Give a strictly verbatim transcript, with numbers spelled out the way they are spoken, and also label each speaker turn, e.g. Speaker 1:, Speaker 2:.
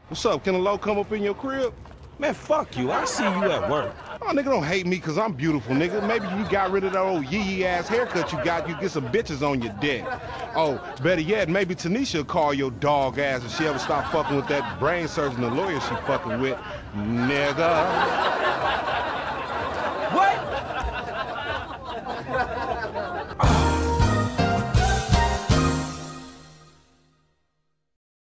Speaker 1: What's up? Can a low come up in your crib?
Speaker 2: Man, fuck you. I see you at work.
Speaker 1: Oh, nigga, don't hate me because I'm beautiful, nigga. Maybe you got rid of that old yee-yee-ass haircut you got, you get some bitches on your dick. Oh, better yet, maybe Tanisha will call your dog ass if she ever stop fucking with that brain surgeon, the lawyer she fucking with, nigga.